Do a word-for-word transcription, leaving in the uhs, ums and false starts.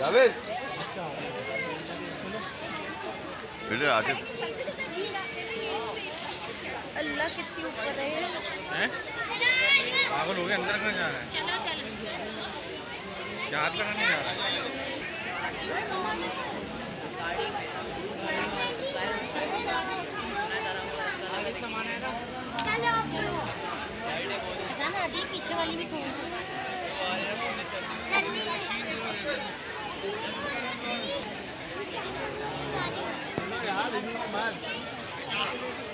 जावेद इधर आके अल्लाह कितनी ऊपर है हैं? पागल हो गए, अंदर कहाँ जा रहा है? चलो चल क्या हाथ लगाने जा रहा है? सामान है ना जी, पीछे वाली भी फोन यार